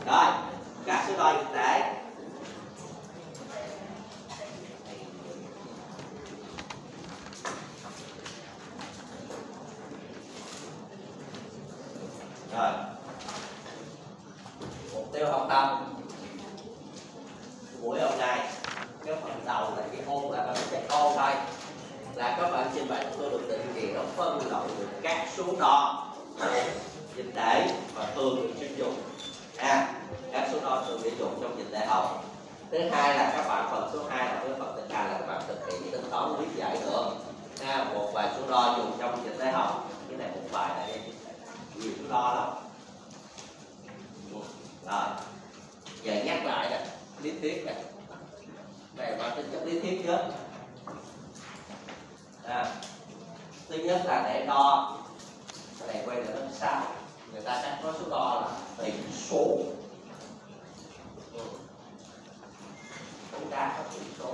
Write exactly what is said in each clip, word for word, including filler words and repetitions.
Rồi, các số đo dịch tễ. Rồi, mục tiêu học tập buổi hôm nay, cái phần đầu là cái ôn là bạn sẽ ôn thôi, là các bạn trình bày tôi được định nghĩa nó phân loại được các số đo dịch tễ và thường được sử dụng, à, các số đo thường sử dụng trong dịch tễ học. Thứ hai là các bạn phần số hai là cái phần thực hành là các bạn thực hiện tính toán lý giải nữa, à, một vài số đo dùng trong dịch tễ học. Cái này một bài này nhiều số đo lắm. Rồi, giờ nhắc lại nè, lý thuyết nè, này mà tính chất lý thuyết trước. À, thứ nhất là để đo, cái này quay là lớp sau, người ta sẽ có số đo là tỷ số. Ừ. Chúng ta có tỷ số.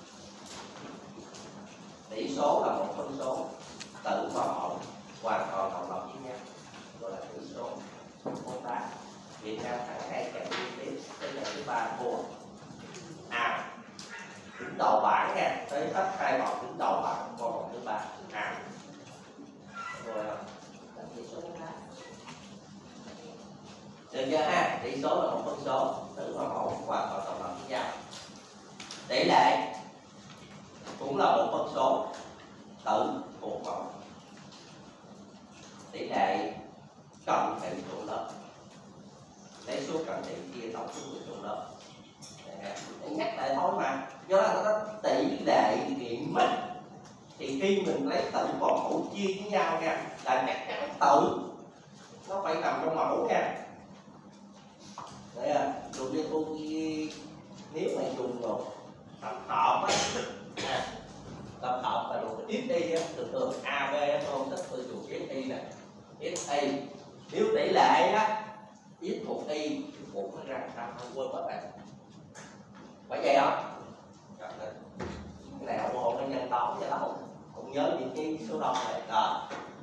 Tỷ số là một phân số tử và mẫu hoàn toàn đồng lập với nhau, gọi là tỷ số. Chúng ta Việt Nam thắng hai trận liên tiếp, tới ngày thứ ba thua. À, đứng đầu bảng nha, tới hết hai vòng đứng đầu bảng, qua vòng thứ ba. À, rồi là tỷ số thứ hai. Được chưa ha? Tỷ số là một phân số tử và mẫu hoàn toàn đồng lập với nhau. Tỷ lệ cũng là một phân số tử thuộc mẫu. Tỷ lệ cận thị thuộc lớp, lấy số cận thị chia tổng số người thuộc lớp. Để nhắc lại thôi mà, do đó nó tỷ lệ nghiệm mất thì khi mình lấy tử và mẫu chia với nhau nha, là chắc chắn tử nó phải nằm trong mẫu nha. Đấy à, dùng như tôi nếu mà dùng một tập hợp á, à, tập hợp và dùng x y á, thường thường a b không thích tôi dùng x y nè, x y nếu tỷ lệ á x thuộc y một nó ra sao không quên mất bạn, phải vậy không? Cái này ông hộ nó nhân toán cho nó không không nhớ những cái số đo này. Rồi,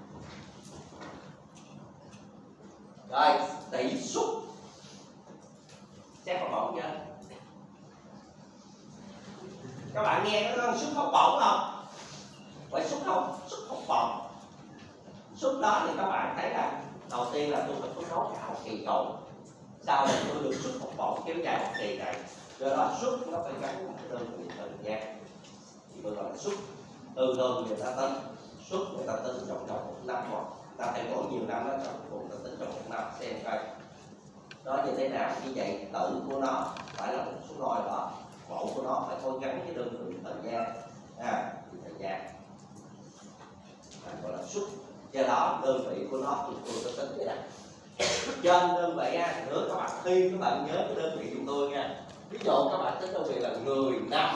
rồi tỷ suất xét học bổng chưa? Các bạn nghe nó suất học bổng không? Vậy suất học suất học bổng, suất đó thì các bạn thấy là đầu tiên là tôi phải phấn đấu cả học kỳ cầu, sau này tôi được suất học bổng kéo dài một kỳ này, do đó suất nó phải gắn một cái đơn vị thời gian thì tôi gọi là suất. Từ từ người ta tính suất, người ta tính trong vòng một năm hoặc ta phải có nhiều năm đó, trong cùng ta tính trong một năm xem coi đó như thế nào. Như vậy tử của nó phải là một số đo đó, mẫu của nó phải có gắn với đơn vị thời gian, à, thời gian à, gọi là suất. Do đó đơn vị của nó thì tôi có tính vậy đó. Trên đơn vị á, nữa các bạn thi các bạn nhớ cái đơn vị của tôi nha. Ví dụ các bạn tính đơn vị là người năm,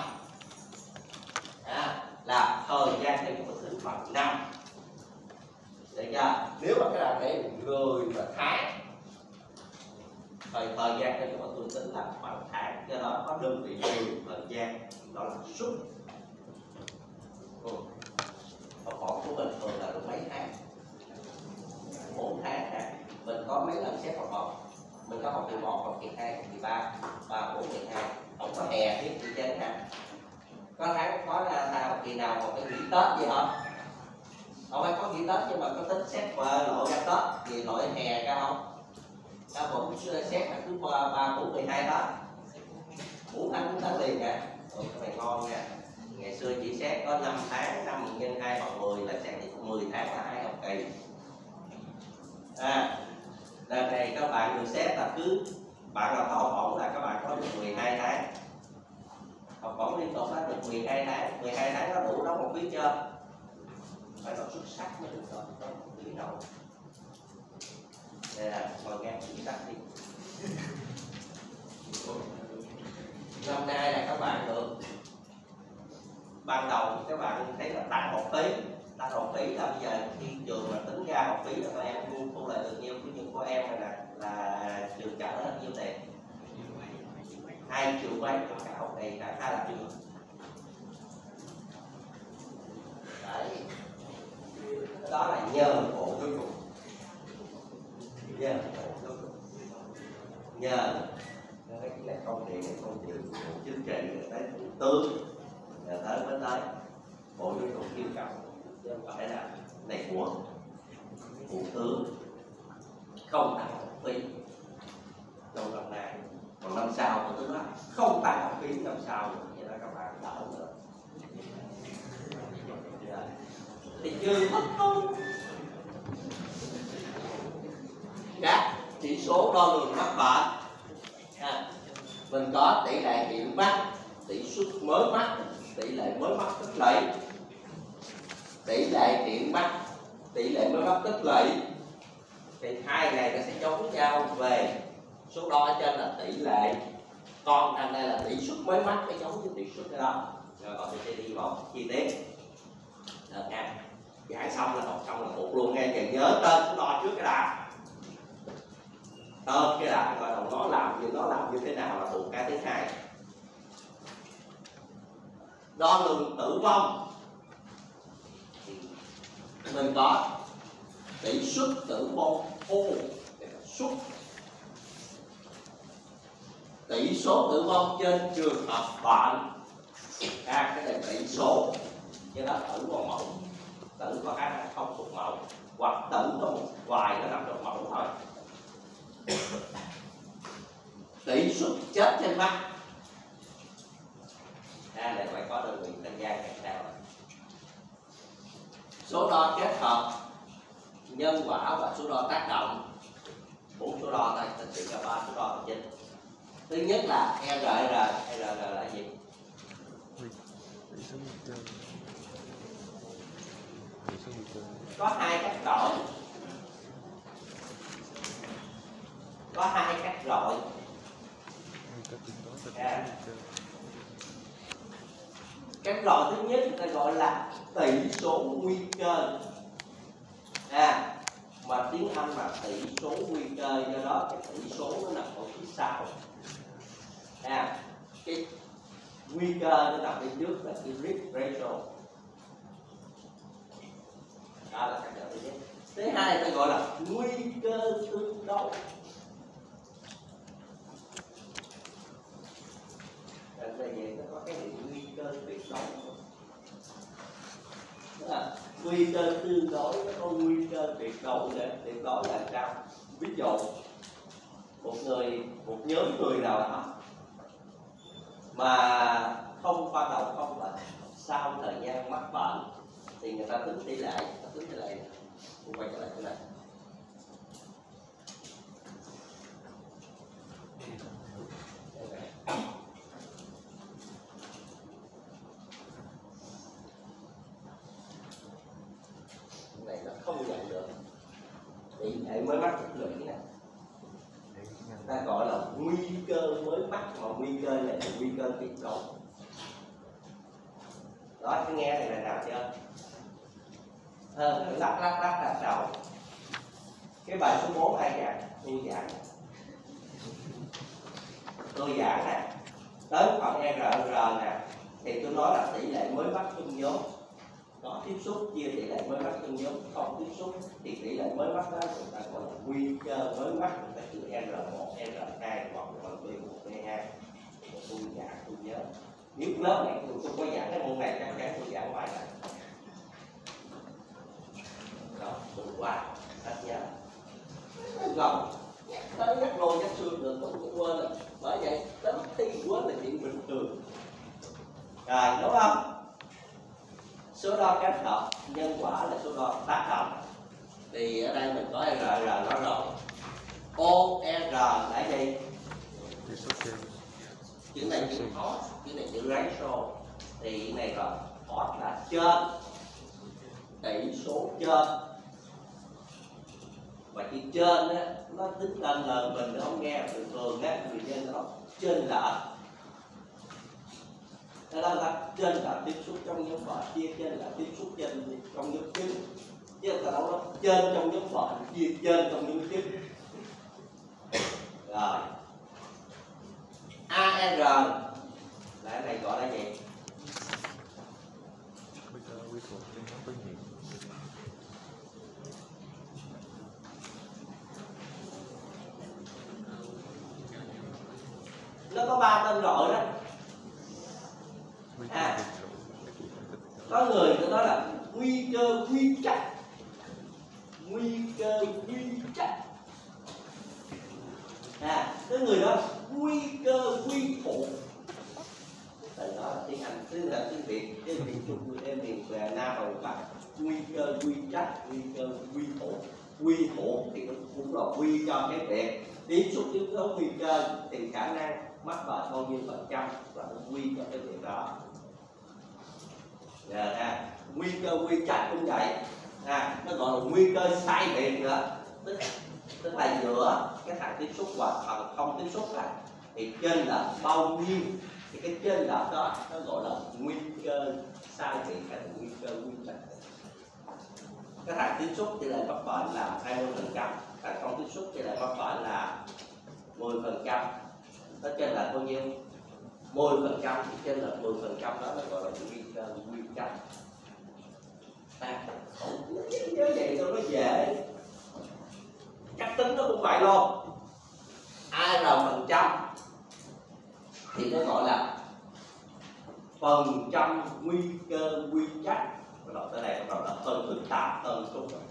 à, là thời gian thì có tính bằng năm, được chưa? Nếu mà cái nào để người và tháng, thời thời gian thì có tôi tính là bằng tháng, do đó có đơn vị người thời gian, đó là suất. Ừ. Học bổng của mình thường là được mấy tháng? bốn tháng nè. Mình có mấy lần xét học bổng, mình có học kỳ một, học kỳ hai, học kỳ ba, ba, bốn, kỳ hai, không có hè tiếp kỳ trên ha. Có tháng có là ta học kỳ nào còn cái nghỉ Tết gì không? Không phải có nghỉ Tết nhưng mà có tính xét và lộ ra Tết thì loại hè ra không? Ta vẫn xét là cứ qua ba, bốn, mười hai Tết, bốn tháng bốn tháng liền nha. Ừ, cái này ngon nha. Ngày xưa chỉ xét có năm tháng, năm nhân hai bằng mười là xét thì mười tháng là hai học kỳ. À, lần này các bạn được xét là cứ bạn nào có học bổng là các bạn có được mười hai tháng học bổng liên tục, đã được mười hai tháng, mười hai tháng có đủ đóng một phí chưa? Phải đọc xuất sắc mới được rồi, đóng một phí đâu. Đây là ngồi ngang xuất sắc đi. Năm nay là các bạn được, ban đầu các bạn thấy là tăng học phí, tăng học phí là bây giờ khi trường mà tính ra học phí là các em thu thu lại được nhiêu, của những của em này là là trường trả là nhiêu tiền? Hai triệu mấy cho cả học này là hai là triệu. Đấy, đó là nhờ bộ giáo dục, nhờ bộ giáo dục, nhờ nhờ cái này công điện này công điện của chính trị tới thủ tướng rồi tới mới tới bộ giáo dục yêu cầu chứ không phải là này của thủ tướng không tăng học phí trong năm nay, còn năm sau có tức là không tăng học phí năm sau nữa, vậy đó các bạn đỡ nữa thì chưa mất không các chỉ số đo lường mắc bệnh à, mình có tỷ lệ hiện mắc, tỷ suất mới mắc, tỷ lệ mới mắc tích lũy, tỷ lệ hiện mắc, tỷ lệ mới mắc tích lũy thì hai này nó sẽ giống nhau về số đo ở trên là tỷ lệ, còn đằng này là tỷ suất mới mắc, cái giống với tỷ suất cái đó. Rồi còn mình sẽ đi vào chi tiết được nha. Giải xong là học xong là thuộc luôn nghe, và nhớ tên số đo trước cái đã, tên cái đã và đầu nó làm như nó làm như thế nào là thuộc cái thứ hai. Đo lường tử vong mình có tỷ suất tử vong ô suất tỷ số tử vong trên trường hợp bệnh à, cái này tỷ số cho đó tử vào mẫu, tử có khả năng không thuộc mẫu hoặc tử có một vài nó nằm trong mẫu thôi. Tỷ suất chết trên mắt à, này phải có đơn vị đánh giá kèm theo. Số đo kết hợp nhân quả và số đo tác động, bốn số đo này thực hiện cả ba số đo chính. Thứ nhất là e rờ rờ, e rờ rờ là gì? Có hai cách gọi, có hai cách gọi à. Cách gọi thứ nhất người ta gọi là tỷ số nguy cơ à, mà tiếng Anh là tỷ số nguy cơ, do đó cái tỷ số nó nằm ở phía sau à, cái nguy cơ nó nằm bên trước là cái risk ratio, đó là cách gọi thứ nhất. Thứ hai ta gọi là nguy cơ tương đối. Ở đây vậy nó có cái gì nguy cơ tuyệt đối không? Đó là nguy cơ tương đối, nó có nguy cơ tuyệt đối nữa. Tuyệt đối là sao? Ví dụ một người, một nhóm người nào đó mà không ban đầu không bệnh, sau thời gian mắc bệnh thì người ta tính tỷ lệ, người ta tính tỷ lệ này, quay trở lại chỗ này. Cái này nó không nhận được tỷ lệ mới mắc tích lũy này, ta gọi là nguy cơ mới mắc, mà nguy cơ này là nguy cơ tuyệt đối. Đó, cứ nghe này là nào chưa? Hơn lắc lắc lắc là đầu. Cái bài số bốn ai giảng? Tôi giảng. Tôi giảng nè. Tới phần e rờ rờ nè, thì tôi nói là tỷ lệ mới mắc trong nhóm. Có tiếp xúc chia tỷ lệ mới mắc trong nhóm, không tiếp xúc thì tỷ lệ mới mắc đó người ta gọi là nguy cơ mới mắc, người ta chữ e rờ một, e rờ hai hoặc là B một, B hai. Tôi giảng, tôi nhớ. Nếu lớp này tôi không có giảng cái môn này, chắc chắn tôi giảng bài này. Đó, tôi qua, hết nhớ. Rồi, tới nhắc lôi nhắc xương được, tôi cũng quên rồi. Bởi vậy, tới thi quên là chuyện bình thường. Rồi, đúng không? Số đo kết hợp nhân quả là số đo tác động. Thì ở đây mình có e rờ rờ nó rồi. o e rờ là gì? Chữ này chữ hot, chữ này chữ ratio. Thì cái này rồi, hot là trên, tỷ số trên. Và chữ trên á, nó tính lên lời mình nó không nghe thường thường á, người dân nó trên lệch. Đó là trên là tiếp xúc trong nhóm bệnh, chia trên là tiếp xúc trên trong nhóm chính, chứ ta đâu đó trên trong nhóm bệnh, chia trên trong nhóm chính. Rồi a rờ là cái này gọi là gì? nó có ba tên gọi đó. À, có người người nói là nguy cơ quy trách, nguy cơ quy trách. À, cái người đó nguy cơ quy thuộc. Từ đó là tiếng Anh, tiếng là tiếng Việt, tiếng Việt Trung, người em miền về Nam và Bắc. Nguy cơ quy trách, nguy cơ quy thuộc. Quy thuộc thì cũng là quy cho cái việc tiếp xúc yếu tố nguy cơ thì khả năng mắc bệnh bao nhiêu phần trăm và nó quy cho cái việc đó. Giờ ha, nguy cơ quy trách cũng vậy. À, nó gọi là nguy cơ sai biệt nữa, tức tức là giữa cái thằng tiếp xúc và thằng không tiếp xúc là thì trên là bao nhiêu, thì cái trên lệch đó nó gọi là nguy cơ sai biệt hay là nguy cơ quy trách. Cái thằng tiếp xúc tỷ lệ mắc bệnh là hai mươi phần trăm, thằng không tiếp xúc tỷ lệ mắc bệnh là mười phần trăm. Nó trên là bao nhiêu? mười phần trăm, thì trên là mười phần trăm đó nó gọi là nguy cơ quy trách. À, không nhớ vậy thôi, nó dễ. Cách tính nó cũng vậy luôn. A R phần trăm thì nó gọi là phần trăm nguy cơ quy trách. Bắt đầu tới đây bắt đầu là hơn phức tạp hơn chút rồi.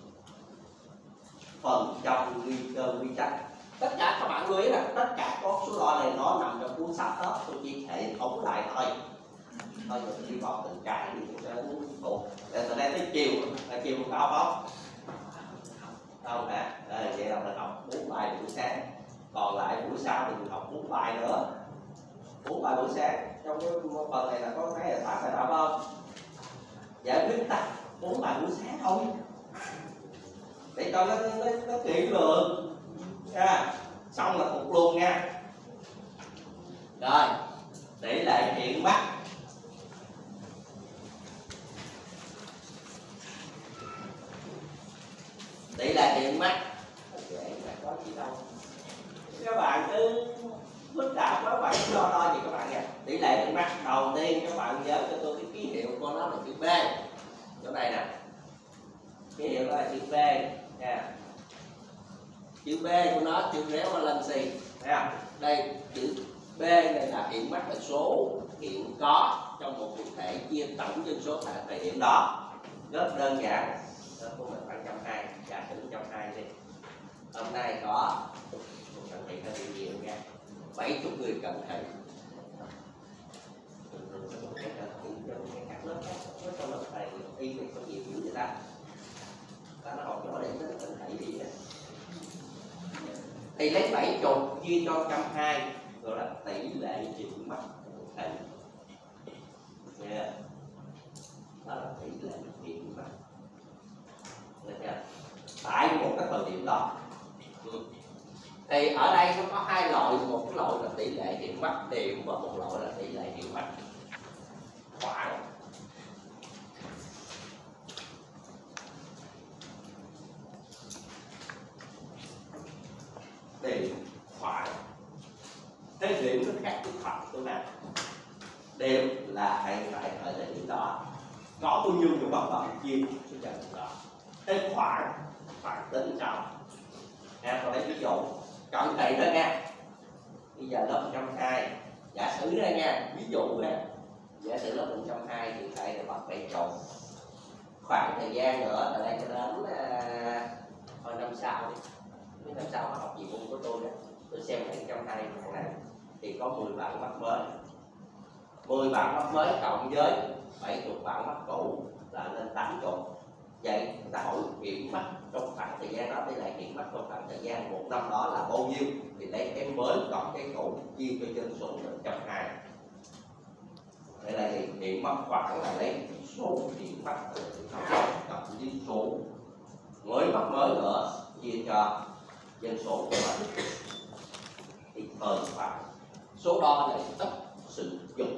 Phần trăm nguy cơ quy trách. Tất cả các bạn lưu ý là tất cả các số đo này nó nằm trong cuốn sách đó, tôi chỉ hệ thống lại thôi. Thôi giờ tôi đi vào từng cái thì tôi sẽ thuộc. Để từ đây tới chiều, là chiều có học không? Không hả? À, vậy là mình học bốn bài buổi sáng, còn lại buổi sau thì mình học bốn bài nữa. Bốn bài buổi sáng, trong cái phần này là có cái là tám bài tập không? Giải quyết ta bốn bài buổi sáng thôi, để cho nó nó, nó kỹ lưỡng nha. Xong là thuộc luôn nha. Rồi, tỷ lệ hiện mắc. Tỷ lệ hiện mắc dễ, có gì đâu. Các bạn cứ phức tạp quá, bạn lo đo gì các bạn nha. Tỷ lệ hiện mắc đầu tiên các bạn nhớ cho tôi cái ký hiệu của nó là chữ B. Chỗ này nè, ký hiệu đó là chữ B nha. Chữ B của nó chữ réo valency nha. Đây chữ B này là hiện mắc là số hiện có trong một thực thể chia tổng dân số tại thời điểm đó. Rất đơn giản. Đó của mình khoảng một trăm hai mươi, giả sử một trăm hai mươi đi. Hôm nay có một cận thị hơi bị nhiều nha, bảy mươi người cận thị. Các lớp khác, trong lớp thầy y thì có nhiều dữ vậy ta. Ta nó học nhỏ để nó cận thị gì đó. Thì lấy bảy mươi chia cho một trăm hai mươi gọi là tỷ lệ chuyển mắc cận thị. Yeah. Đó là tỷ lệ chuyển mắc. Tại một cái thời điểm đó. Thì ở đây nó có hai loại, một cái loại là tỷ lệ hiện mắc điểm và một loại là tỷ lệ hiện mắc khoảng. Điểm khoảng. Thế điểm nó khác với khoảng chỗ nào? Điểm là hiện tại ở thời điểm đó có bao nhiêu người bắt đầu chia số trận đó. Thế khoảng khoảng tính sao? Nha, tôi lấy ví dụ cận thị thôi nha. Bây giờ lớp một trăm hai mươi, giả sử ra nha, ví dụ nha, giả sử lớp một trăm hai mươi hiện tại là bật bảy chục. Khoảng thời gian nữa từ đây cho đến hồi năm sau đi. Mấy năm sau nó học gì cũng của tôi nè, tôi xem lại một trăm hai mươi thằng này thì có mười bạn mắc mới, mười bạn mắc mới cộng với bảy mươi bạn mắc cũ là lên tám mươi. Vậy người ta hỏi hiện mắc trong khoảng thời gian đó, tỷ lệ hiện mắc trong khoảng thời gian một năm đó là bao nhiêu, thì lấy cái mới cộng cái cũ chia cho dân số là một trăm hai mươi. Đây là hiện, hiện mắc khoảng là lấy số hiện mắc cộng với số mới mắc mới nữa chia cho dân số của mình. Thì thời khoảng số đo này ít sử dụng.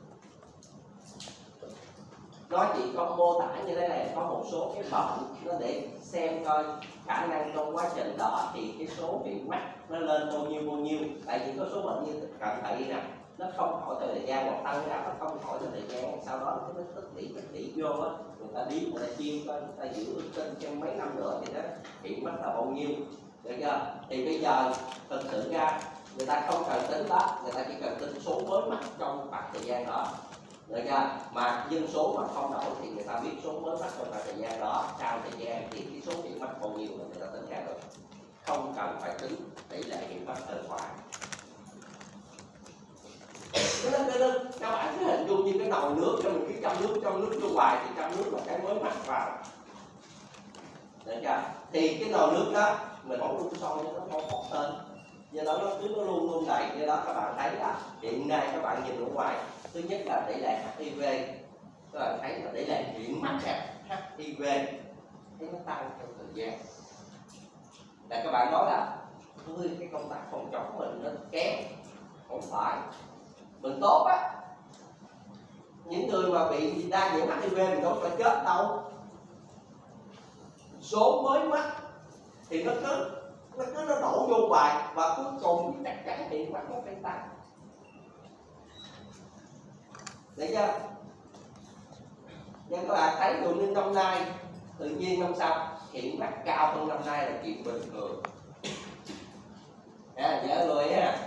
Nó chỉ có mô tả như thế này, có một số cái bệnh nó để xem coi khả năng trong quá trình đó thì cái số bị mắc nó lên bao nhiêu bao nhiêu. Tại vì có số bệnh như cận thị nè, nó không hỏi theo thời gian, hoặc tăng huyết áp nó không hỏi theo thời gian, sau đó nó tích lũy tích lũy vô á, người ta điếm người ta chia coi, người ta giữ trên trong mấy năm nữa thì nó hiện mắc là bao nhiêu, được chưa? Thì bây giờ thực sự ra người ta không cần tính đó, người ta chỉ cần tính số mới mắc trong khoảng thời gian đó, được chưa? Mà dân số mà không đổi thì người ta biết số mới mắc trong khoảng thời gian đó, sau thời gian thì cái số hiện mắc bao nhiêu là người ta tính ra được, không cần phải tính tỷ lệ hiện mắc ở ngoài. Cái đó, cái đó, các bạn cứ hình dung như cái nồi nước, cho mình cứ trong nước trong nước vô hoài thì trong nước là cái mới mắc vào, được chưa? Thì cái nồi nước đó mình không đun sôi nó không bốc lên, do đó nó cứ nó luôn luôn đầy. Do đó các bạn thấy là hiện nay các bạn nhìn ở ngoài, thứ nhất là tỷ lệ hát i vê, các bạn thấy là tỷ lệ hiện mắc hát i vê thấy nó tăng theo thời gian. Là các bạn nói là ơi cái công tác phòng chống mình nó kém, không phải, mình tốt á. Những người mà bị đa nhiễm hát i vê mình đâu phải chết đâu, số mới mắc thì nó cứ nó cứ nó đổ vô hoài và cuối cùng chắc chắn hiện mắc nó phải tăng, được chưa? Nhưng các bạn thấy dụ như năm nay tự nhiên năm sau hiện mắc cao hơn năm nay là chuyện bình thường. À, nhớ người ha.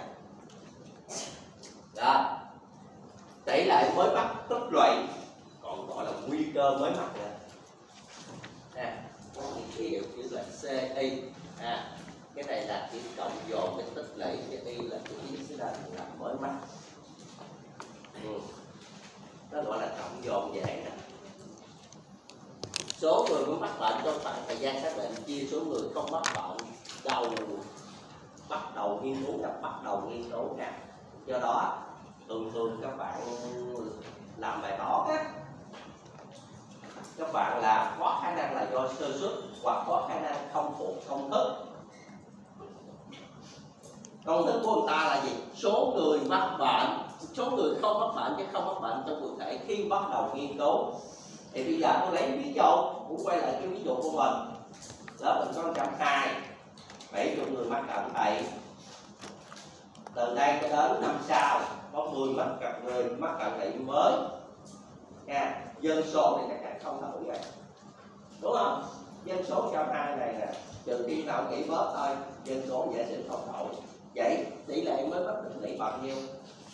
Đó, tỷ lệ mới mắc tích lũy, còn gọi là nguy cơ mới mắc nữa. À, có những ký hiệu chữ là xê i. À, cái này là cái cộng dồn cái tích lũy, cái y là cái ý sẽ là mới mắc. Ừ. Nó gọi là cộng dồn dễ nè. Số người mới mắc bệnh trong khoảng thời gian xác định chia số người không mắc bệnh đầu bắt đầu nghiên cứu là bắt đầu nghiên cứu nè. Do đó thường thường các bạn làm bài toán á, các bạn là có khả năng là do sơ suất hoặc có khả năng không thuộc công thức. Công thức của người ta là gì? Số người mắc bệnh, số người không mắc bệnh chứ không mắc bệnh trong cụ thể khi bắt đầu nghiên cứu. Thì bây giờ tôi lấy ví dụ, cũng quay lại cái ví dụ của mình. Lớp mình có một trăm hai mươi, bảy mươi người mắc cận thị. Từ đây cho đến năm sau có mười mắc cận người mắc cận thị mới. Nha, dân số thì chắc chắn không đổi rồi, đúng không? Dân số một trăm hai mươi này nè, trừ khi nào nghỉ bớt thôi, dân số giả sử không đổi. Vậy tỷ lệ mới mắc bệnh lý bao nhiêu?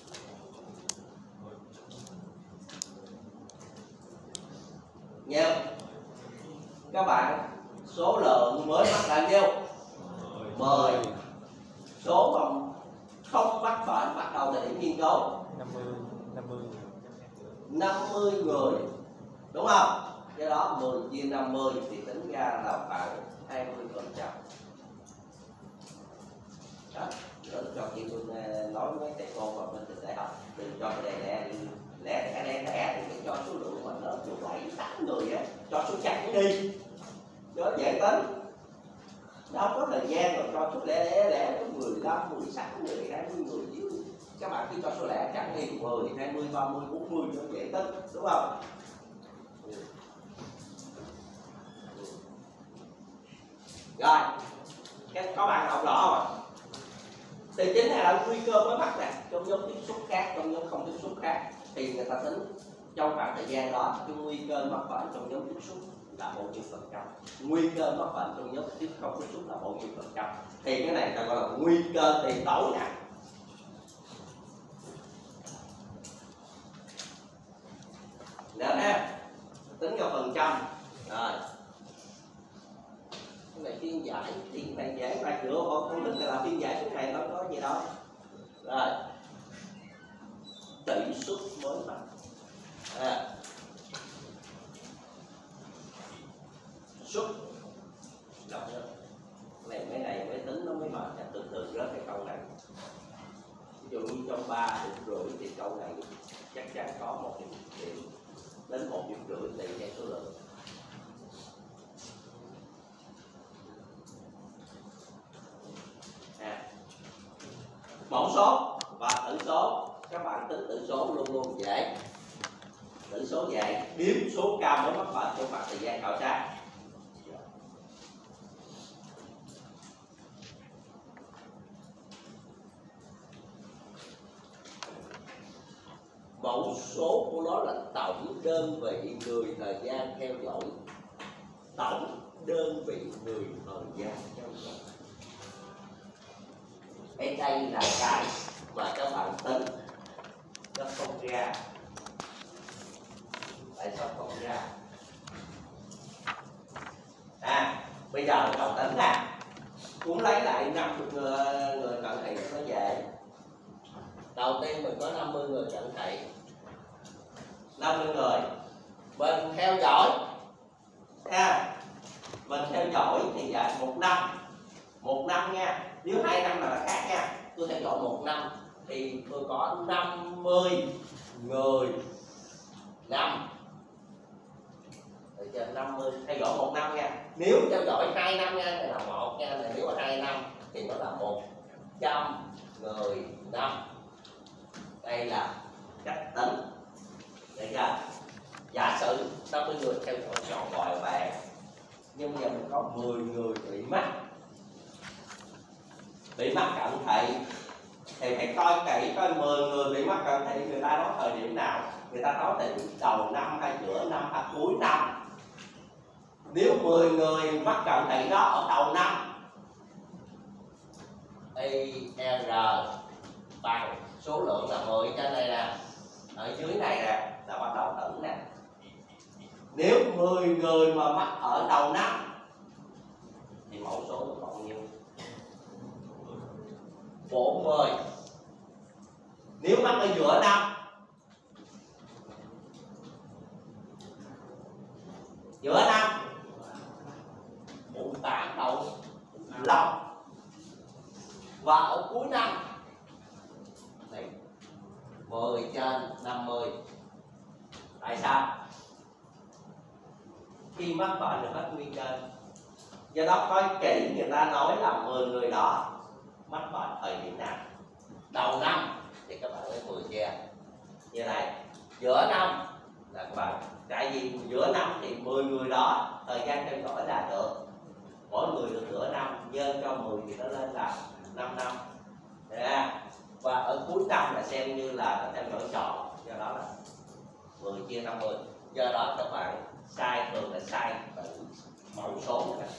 Nha, các bạn, số lượng mới mắc là nhiêu? mười. Số mà không mắc bệnh bắt đầu thời điểm nghiên cứu năm mươi người, đúng không? Do đó mười chia năm mươi thì tính ra là khoảng hai mươi phần trăm. Đó, cho chị tôi nói với thầy cô và bên trường đại học đừng cho cái đề lẻ lẻ cái lẻ lẻ thì cho số lượng mà nó từ bảy tám người á, cho số chẵn đi cho dễ tính. Đâu có thời gian rồi cho số lẻ lẻ lẻ có mười lăm, mười sáu, mười hai mươi người chứ. Các bạn khi cho số lẻ chẵn đi mười, hai mươi, ba mươi, bốn mươi cho dễ tính, đúng không? Rồi, cái có bạn học rõ không? Thì chính là nguy cơ mới mắc nè, trong nhóm tiếp xúc khác, trong nhóm không tiếp xúc khác thì người ta tính trong khoảng thời gian đó cái nguy cơ mắc bệnh trong nhóm tiếp xúc là bao nhiêu phần trăm, nguy cơ mắc bệnh trong nhóm tiếp không tiếp xúc là bao nhiêu phần trăm. Thì cái này ta gọi là nguy cơ tiền tố nè. Nữa ha, tính vào phần trăm. Rồi, cái này phiên giải thì cái này giải ra giữa con không thích là phiên giải cái này nó có gì đâu. Rồi, tỷ suất mới mắc. À, suất đọc nữa. Này mấy này mới tính nó mới mệt, từ từ rớt cái câu này. Ví dụ như trong ba điểm rưỡi thì câu này chắc chắn có một điểm, điểm đến một điểm rưỡi tùy theo số lượng. À, mẫu số và tử số, các bạn tính tử số luôn luôn dễ. Tử số dễ, đếm số ca mới mắc bệnh trong khoảng thời gian khảo sát. Mẫu số của nó là tổng đơn vị người thời gian theo dõi. Tổng đơn vị người thời gian theo dõi. Ở đây là cái mà các bạn tính nó không ra. Tại sao không ra? À, bây giờ các bạn tính nè, cũng lấy lại năm mươi người, người cận thị cho nó dễ. Đầu tiên mình có năm mươi người cận thị, năm mươi người mình theo dõi nha, mình theo dõi thì dài một năm, một năm nha. Nếu hai năm là nó khác nha. Tôi theo dõi một năm thì tôi có năm mươi người năm, được chưa? năm mươi theo dõi một năm nha. Nếu theo dõi hai năm nha, này là một nha, này nếu mà hai năm thì nó là một trăm người năm. Đây là cách tính, được chưa? Giả sử năm mươi người theo dõi trọn vòi vàng, nhưng bây giờ mình có mười người bị mắc, bị mắc cận thị thì phải coi kỹ coi mười người bị mắc cận thị người ta nói thời điểm nào, người ta nói thời điểm đầu năm hay giữa năm hay cuối năm. Nếu mười người mắc cận thị đó ở đầu năm, i r bằng số lượng là mười trên đây nè, ở dưới này nè là bắt đầu tính nè. Nếu mười người mà mắc ở đầu năm thì mẫu số nó còn nhiêu? bốn mươi. Nếu mắc ở giữa năm, giữa năm bốn mươi tám đầu lòng, và ở cuối năm này mười trên năm mươi. Tại sao? Khi mắc bệnh được hết nguy cơ. Do đó coi kỹ người ta nói là mười người đó mắc bệnh thời điểm nào. Đầu năm thì các bạn lấy mười che như này, giữa năm là các bạn, tại vì giữa năm thì mười người đó thời gian theo dõi là được, mỗi người được nửa năm, nhân cho mười thì nó lên là năm năm. Đấy. Và ở cuối năm là xem như là theo dõi trọn, do đó là mười chia năm mươi. Do đó các bạn sai thường là sai mẫu số này,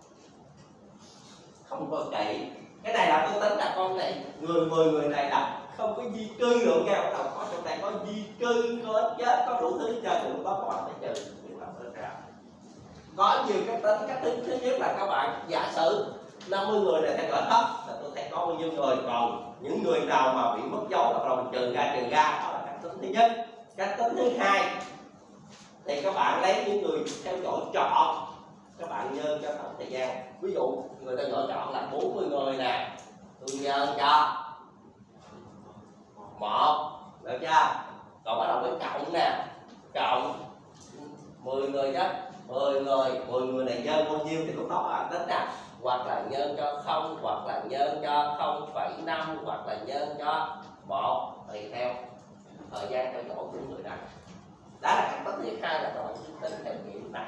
không có kỹ. Cái này là tôi tính là con này người mười người này là không có di cư được nha, bắt đầu có trong này có di cư, có chết, có đủ thứ chơi thì lúc đó các bạn phải trừ nhưng mà rất ra có nhiều cái tính. Cái tính thứ nhất là các bạn giả sử năm mươi người này theo dõi hết là tôi thấy có bao nhiêu người, còn những người nào mà bị mất dấu bắt đầu trừ ra trừ ra, đó là cách tính thứ nhất. Cách tính thứ hai thì các bạn lấy những người theo dõi trọn, các bạn nhân cho tổng thời gian. Ví dụ người theo dõi trọn là bốn mươi người nè, tôi nhân cho một, được chưa? Còn bắt đầu với cộng nè, cộng mười người đó, mười người, mười người này nhân bao nhiêu thì lúc đó bạn tính nè, hoặc là nhân cho không, hoặc là nhân cho không phẩy năm, hoặc là nhân cho một, tùy theo thời gian theo dõi của người này. Đó là cách tính thứ hai, là các bạn tính theo kiểu này.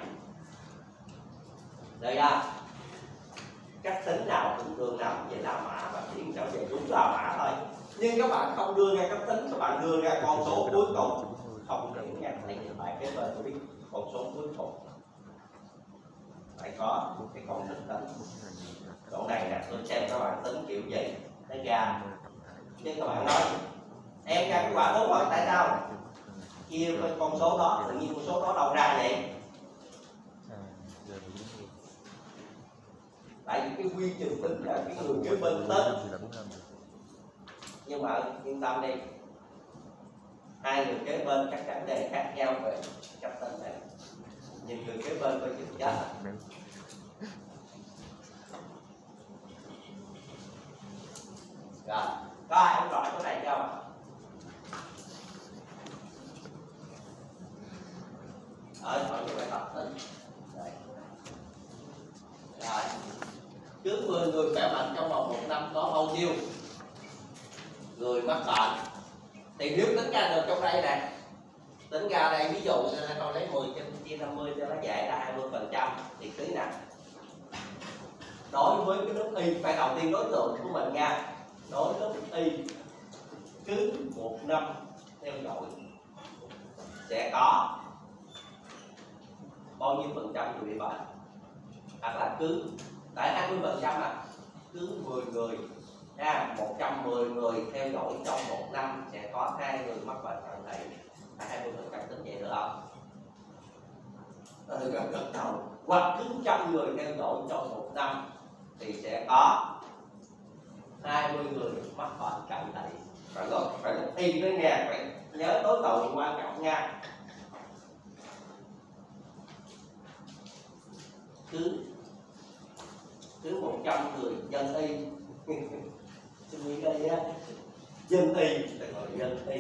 Được chưa? Cách tính nào cũng đưa nằm về La Mã và chuyển trở về đúng La Mã thôi. Nhưng các bạn không đưa ra cách tính, các bạn đưa ra con số cuối cùng. Không hiểu nha, thầy hiện tại cái bên tôi biết con số cuối cùng phải có cái con tính tính. Chỗ này nè, tôi xem các bạn tính kiểu gì nó ra. Nhưng các bạn nói em ra cái quả đúng rồi, tại sao chia con số đó, tự nhiên con số đó đâu ra vậy? Tại vì cái quy trình tính là cái người kế bên tính. Nhưng mà yên tâm đi, hai người kế bên chắc chắn đề khác nhau về cách tính này. Nhưng người kế bên có chừng chết. Rồi, có ai không rõ chỗ này không? Ở hỏi những bài tập tính. Đây. Rồi, cứ mười người khỏe mạnh trong vòng một năm có bao nhiêu người mắc bệnh? Thì nếu tính ra được trong đây nè, tính ra đây ví dụ cho nên con lấy mười trên chia năm mươi cho nó dễ là hai mươi phần trăm thì tí nè. Đối với cái lớp Y, phải đầu tiên đối tượng của mình nha, đối với lớp Y cứ một năm theo dõi sẽ có bao nhiêu phần trăm người bị bệnh, hoặc là cứ tại hai mươi phần trăm mà cứ mười người À, một trăm mười người theo dõi trong một năm sẽ có hai người mắc bệnh cận thị. hai mươi phần trăm tính vậy được không? Ừ, gật gật đầu. Hoặc chín trăm người theo dõi trong một năm thì sẽ có hai mươi người mắc bệnh cận thị. Phải là phải là y đó nha, phải nhớ tối cầu quan trọng nha. Cứ cứ một trăm người dân y suy nghĩ đây á, dân y là gọi dân y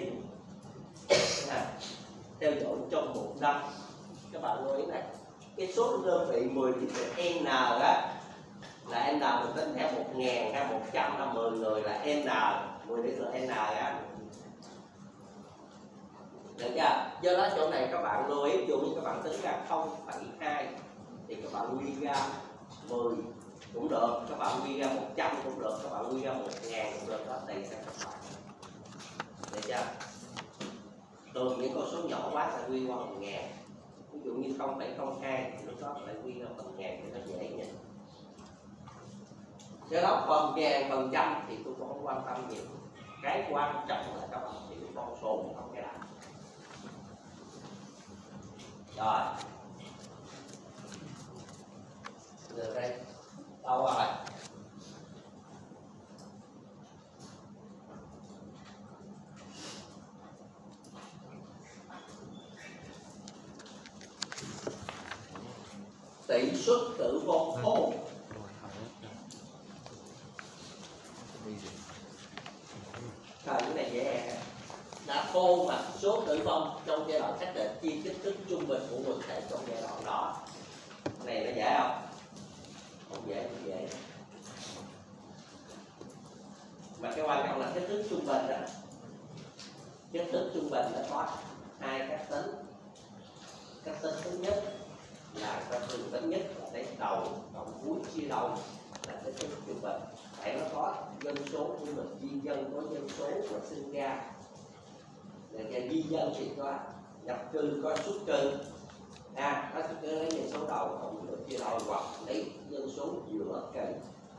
theo dõi trong một năm. Các bạn lưu ý này, cái số đơn vị mười điểm n á là n mình tính theo một ngàn hay một trăm là mười người là n, mười điểm là n á, được chưa? Do đó chỗ này các bạn lưu ý, ví dụ như các bạn tính ra không phẩy hai thì các bạn quy ra mười cũng được, các bạn quy ra một trăm cũng được, các bạn quy ra một ngàn cũng được, đó tùy theo các bạn, được chưa? Thường những con số nhỏ quá sẽ quy qua một ngàn, ví dụ như không phẩy không hai thì lúc đó phải quy ra phần ngàn thì nó dễ nhìn. Do đó phần ngàn phần trăm thì tôi cũng không quan tâm nhiều, cái quan trọng là các bạn chịu con số không cái nào. Rồi được đây đâu rồi? Tỷ suất tử vong thôn. Thời cái này dễ là thôn mà số tử vong trong giai đoạn xác định chia kích thước trung bình của quần thể trong giai đoạn đó. Này nó dễ không? Không dễ, không dễ. Mà cái quan trọng là kích thước trung bình đó. Kích thước trung bình nó có hai cách tính. Cách tính thứ nhất là cách thường tính nhất là lấy đầu cộng cuối chia đầu là kích thước trung bình. Tại nó có dân số của mình, di dân có dân số của sinh ra. Rồi di dân thì có nhập cư có xuất cư. À, nó cứ lấy dân số đầu cộng giữa chia đầu hoặc lấy dân số giữa kỳ.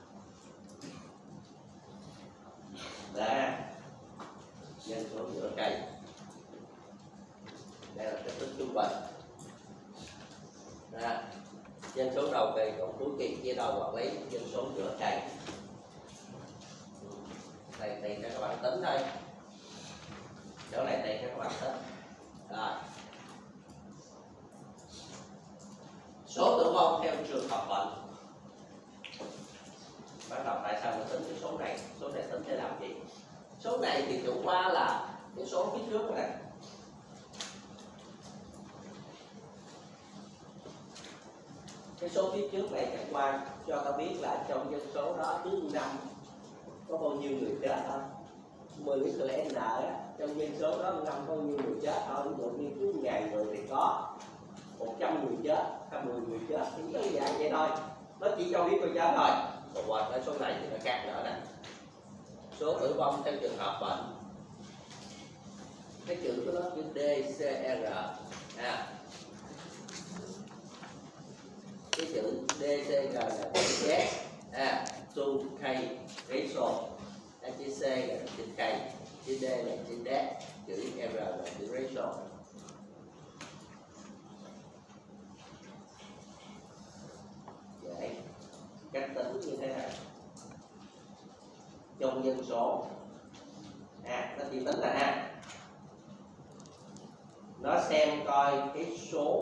Đó, dân số giữa kỳ. Đây là kích thước trung bình. Đó, dân số đầu kỳ cộng cuối kỳ chia đầu hoặc lấy dân số giữa kỳ. Đây thì cho các bạn tính thôi. Chỗ này thì cho các bạn tính. Rồi. Số tử vong theo trường hợp bệnh. Bắt đầu tại sao mình tính cái số này? Số này tính để làm gì? Số này thì chủ qua là cái số phía trước này. Cái số phía trước này chẳng qua cho ta biết là trong dân số đó cứ năm có bao nhiêu người chết thôi. mười cái là n á, trong dân số đó năm có bao nhiêu người chết thôi. Ví dụ như cứ ngàn người thì có một trăm người chết hay mười người chết thì đơn giản vậy thôi. Nó chỉ cho biết người chết thôi. Còn qua cái số này thì nó khác nữa nè. Số tử vong theo trường hợp bệnh. Cái chữ của nó chữ D C R. À. Cái chữ D C R là chữ Z. À, to K ratio. Cái chữ C là chữ K, chữ D là chữ D, chữ R là chữ ratio. Vậy, cách tính như thế này. Trong dân số, à, nó chỉ tính là ha. Nó xem coi cái số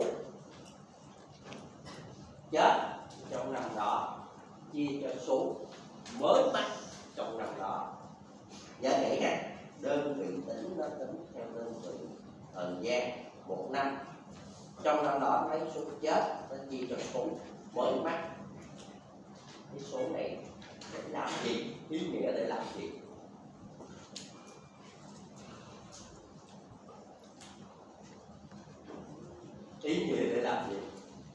chết trong năm đó chia cho số mới mắc trong năm đó. Nhớ nghĩ nha, đơn vị tính nó tính theo đơn vị thời gian một năm. Trong năm đó lấy số chết nó chia cho số mới mắc. Cái số này để làm gì? Ý nghĩa để làm gì? Ý nghĩa để làm gì?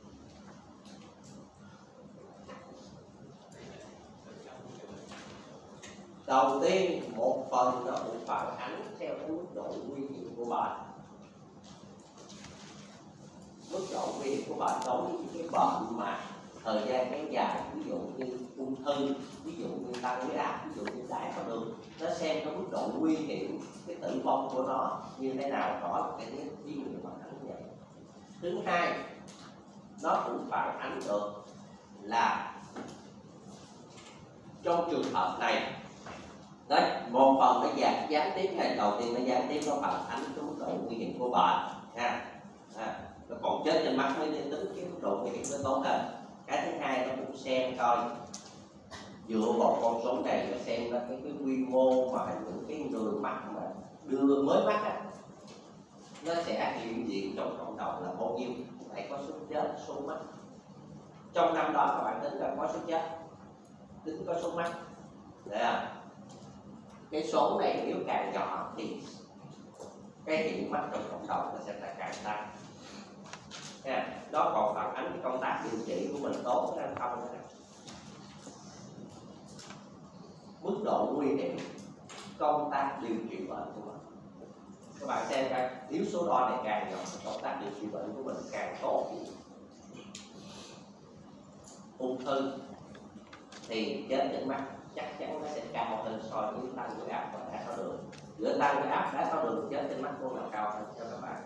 Đầu tiên, một phần nó cũng phản ánh theo cái mức độ nguy hiểm của bệnh. Mức độ nguy hiểm của bệnh đối với những cái bệnh mà thời gian kéo dài, ví dụ như ung thư, ví dụ như tăng huyết áp, ví dụ như đái tháo đường, nó xem cái mức độ nguy hiểm, cái tử vong của nó như thế nào, có cái ví dụ phản ánh như vậy. Thứ hai, nó cũng phản ánh được là trong trường hợp này, đấy, một phần nó gián gián tiếp này, đầu tiên nó gián tiếp nó phản ánh cái mức độ nguy hiểm của bệnh ha. À, còn chết trên mắt mới tính cái mức độ nguy hiểm nó tốt hơn. Cái thứ hai nó cũng xem coi dựa vào con số này nó xem ra cái, cái quy mô mà những cái người mắc mà đưa mới mắc á, nó sẽ hiện diện trong cộng đồng là bao nhiêu, phải có số chết, số mắc trong năm đó các bạn tính là có số chết, tính có số mắc. Đấy à? Cái số này nếu càng nhỏ thì cái hiện mắc trong cộng đồng nó sẽ là càng tăng. Nha, đó còn phản ánh cái công tác điều trị của mình tốt hay không nữa. Mức độ nguy hiểm công tác điều trị bệnh của mình, các bạn xem coi nếu số đo này càng nhỏ, công tác điều trị bệnh của mình càng tốt. Ung thư thì chết trên mắt chắc chắn nó sẽ cao hơn so với tăng huyết áp và đái tháo đường. Giữa tăng huyết áp, đái tháo đường, chết trên mắt của nào cao hơn cho các bạn?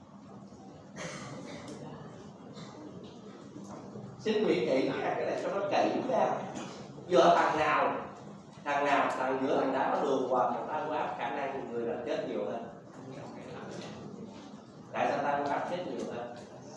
Xin quý kỹ nha, cái này cho nó kỹ ra. Giữa thằng nào, thằng nào, thằng giữa thằng đái tháo đường và thằng tăng huyết áp, khả năng người là chết nhiều hơn. Tại sao tăng huyết áp chết nhiều hơn?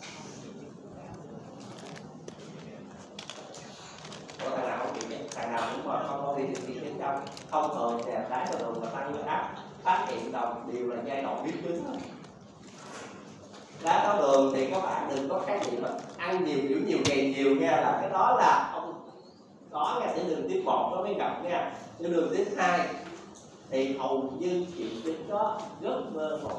Có thằng nào không bị chết, thằng nào cũng mà không có đi điều trị chứng đâu. Thông thường thì đái tháo đường và tăng huyết áp phát hiện đồng đều là giai đoạn biến chứng thôi. Đái tháo đường thì các bạn đừng có khái niệm mà ăn nhiều kiểu nhiều gầy nhiều nha, là cái đó là không có nha. Cái đường tiếp một nó mới gặp nha. Cái đường tiếp hai thì hầu như triệu chứng đó rất mơ hồ.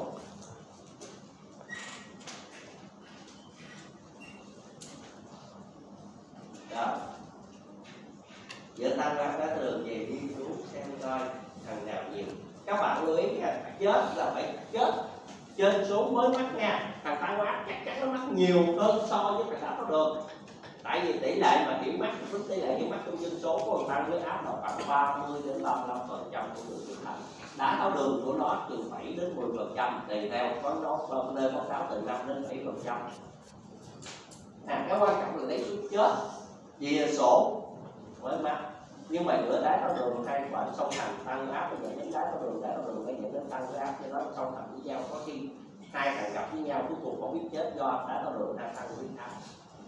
Đó. Giờ tăng ra đái tháo đường về nghiên cứu xem coi thằng nào nhiều. Các bạn lưu ý nha, chết là phải chết trên số mới mắc nha. Thằng tăng huyết áp chắc chắn nó mắc nhiều hơn so với thằng đái tháo đường. Tại vì tỷ lệ mà hiểu mắc, tính tỷ lệ hiểu mắc trong dân số của thằng tăng huyết áp là khoảng ba mươi đến ba mươi lăm phần trăm của người trưởng thành. Đái tháo đường của nó từ bảy đến mười phần trăm, tùy theo có nó nơi báo cáo từ năm đến bảy phần trăm. À, cái quan trọng là lấy số chết về số mới mắc. Nhưng mà giữa đái tháo đường hai bạn song hành, tăng huyết áp bây giờ đến đái tháo đường, đái tháo đường bây giờ đến tăng huyết áp, cho nó song hành với nhau. Có khi hai thằng gặp với nhau cuối cùng không biết chết do đái tháo đường hay tăng huyết áp.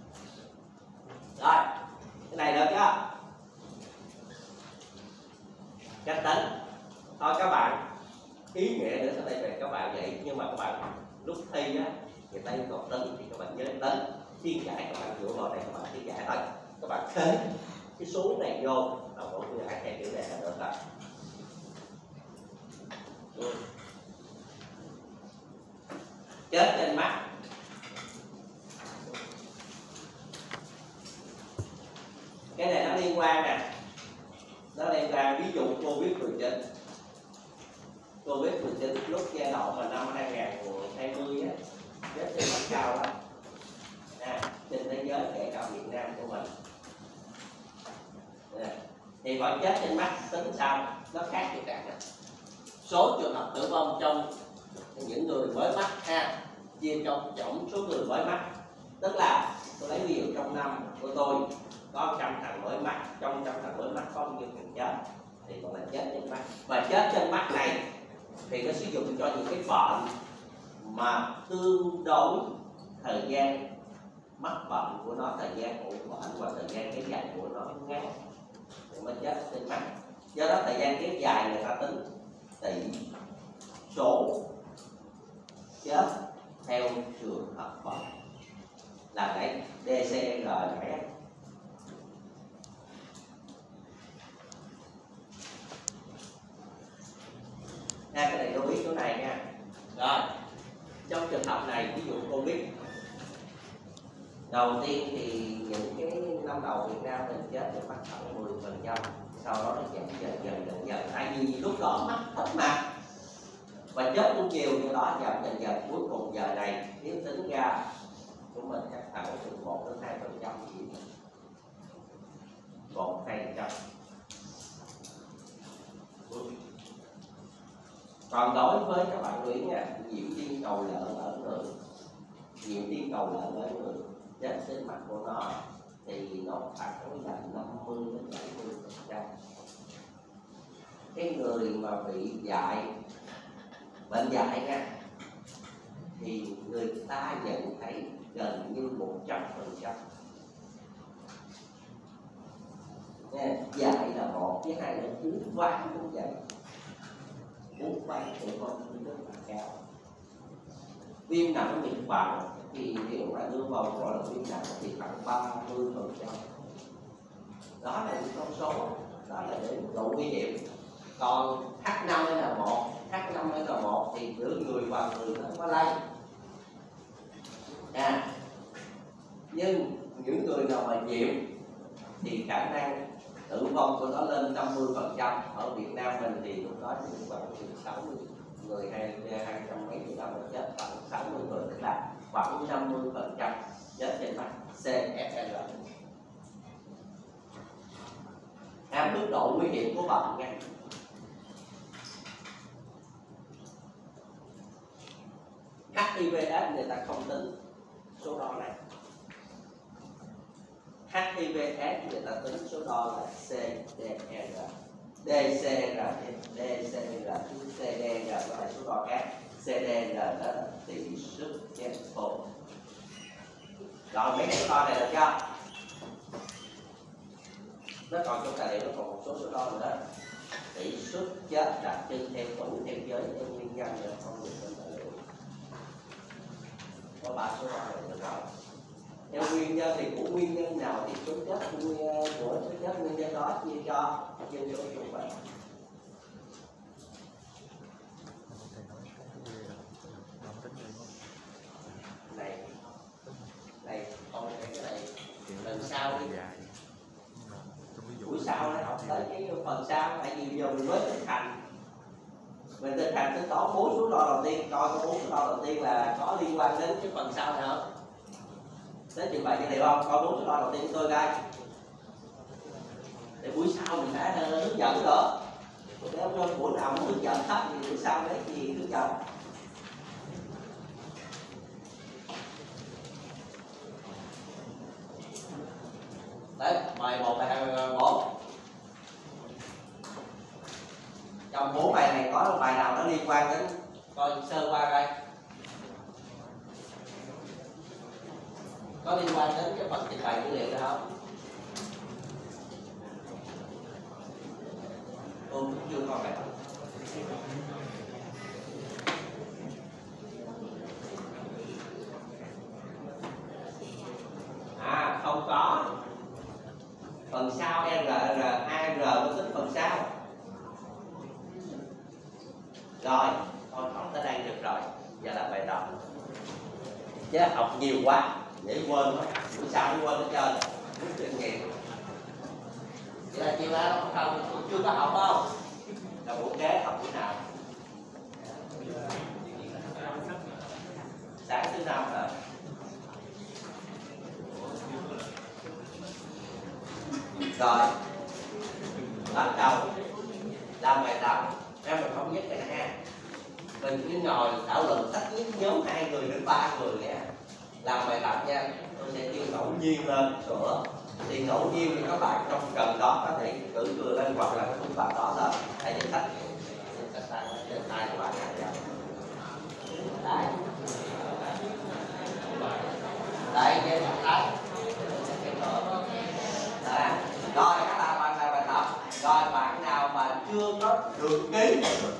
Rồi, cái này được chưa? Cách tính. Thôi các bạn, ý nghĩa nữa sau đây về các bạn vậy, nhưng mà các bạn lúc thi á, người ta yêu cầu tính thì các bạn nhớ tính. Thiên giải các bạn dựa vào đây các bạn thiên giải thôi. Các bạn thế cái số này vô là một cái giải theo kiểu này là được rồi. Chết trên mắt cái này nó liên quan nè, nó liên quan ví dụ Covid mười chín. Covid mười chín lúc giai đoạn mà năm hai nghìn hai mươi á, chết trên mắt cao lắm. À, trên thế giới kể cả Việt Nam của mình. À, thì gọi chết trên mắt tính sao? Nó khác với cả số trường hợp tử vong trong những người mới mắc ha, chia trong tổng số người mới mắc. Tức là tôi lấy ví dụ trong năm của tôi có trăm thằng mới mắc, trong trăm thằng mới mắc có bao nhiêu thằng chết thì gọi là chết trên mắt. Và chết trên mắt này thì nó sử dụng cho những cái bệnh mà tương đối thời gian mắc bệnh của nó, thời gian ủ bệnh và thời gian kéo dài của nó ngắn thì mới chết trên mắt. Do đó thời gian kéo dài người ta tính tỷ số chết theo trường hợp bệnh là cái đê xê lờ này. Cái này lưu ý chỗ này nha. Rồi, trong trường hợp này ví dụ Covid đầu tiên thì những cái năm đầu Việt Nam mình chết được mắc khoảng mười phần trăm, sau đó nó giảm dần dần dần dần. Tại vì lúc đó mắc thấp mà và chết cũng nhiều, như đó giảm dần dần. Cuối cùng giờ này nếu tính ra của mình chắc khoảng từ một đến hai phần trăm gì một hai trăm. Còn đối với các bạn luyện nha, nhiễm tiên cầu lợn ở người, nhiễm tiên cầu lợn ở người trên sinh mặt của nó thì nó phản đối là năm mươi đến bảy mươi phần trăm. Cái người mà bị dại, bệnh dại nha, thì người ta nhận thấy gần như một trăm phần trăm. Dại là một, cái hai là uống ván cũng vậy, uống ván cũng có rất là cao. Viêm nặng nhiệt bào thì nếu mà đưa vào gọi là viêm nặng thì khoảng ba mươi phần trăm. Đó là những con số, đó là đến độ nguy hiểm. Còn H năm N một, H năm N một thì giữa người và người nó có lây. À, nhưng những người nào mà nhiễm thì khả năng tử vong của nó lên năm mươi phần trăm. Ở Việt Nam mình thì lúc đó chỉ khoảng sáu mươi người, hay hai trăm mấy người đó chết, khoảng sáu mươi người, tức là khoảng năm mươi phần trăm chết trên mặt C F R. À, mức độ nguy hiểm của bệnh nha. H I V S người ta không tính số đo này. H I V S người ta tính số đo là C D R. D C R, D C R, C D R đó là số đo khác. C D R đó là tỷ suất chết phổi. Rồi mấy cái số đo này được chưa? Nó còn trong tài liệu nó còn một số số đo nữa. Tỷ suất chết đặc trưng theo tuổi, theo giới, theo nguyên nhân nữa không được trong tài liệu. Có ba số đo này được rồi. Theo nguyên nhân thì của nguyên nhân nào thì số chết của số chết nguyên nhân đó chia cho dân số trung bình. Này, này, còn cái này lần sau đi. Buổi sau nó học tới cái phần sau, tại vì giờ mình mới thực hành. Mình thực hành tính toán bốn số đo đầu tiên, coi có bốn số đo đầu tiên là có liên quan đến cái phần sau này không? Đến trình bày cái điều không? Coi bốn số đo đầu tiên của tôi coi. Để buổi sau mình đã hướng dẫn nữa. Nếu buổi nào muốn hướng dẫn hết thì buổi sau đấy gì hướng dẫn. Đấy, bài một, bài hai, bài bốn. Trong bốn bài này có bài nào nó liên quan đến, coi sơ qua đây. Có liên quan đến cái phần trình bày dữ liệu đó không? Tôi cũng chưa coi bài. À, không có. Phần sau R, R, A, R có tính phần sau. Rồi, con học tới đây được rồi. Giờ là bài tập. Chứ học nhiều quá để quên thôi. Buổi sau mới quên hết trơn. Rút kinh nghiệm. Vậy là chiều nay nó không, cũng chưa có học không? Là buổi kế học buổi nào? Sáng thứ năm rồi. Rồi, bắt đầu làm bài tập. Em mình không nhất cái này ha. Mình cứ ngồi thảo luận tách nhất nhóm hai người đến ba người nha. Làm bài tập nha. Tôi sẽ kêu ngẫu nhiên lên sửa. Thì ngẫu nhiên thì các bạn trong cần đó có thể cử người lên hoặc là cái phương pháp đó thôi. Hãy để tách tách tay trên tay của bạn này. Đấy. Đấy, cái mặt tay. Đấy. Rồi các bạn làm bài bài tập. Rồi bạn nào mà chưa có được ký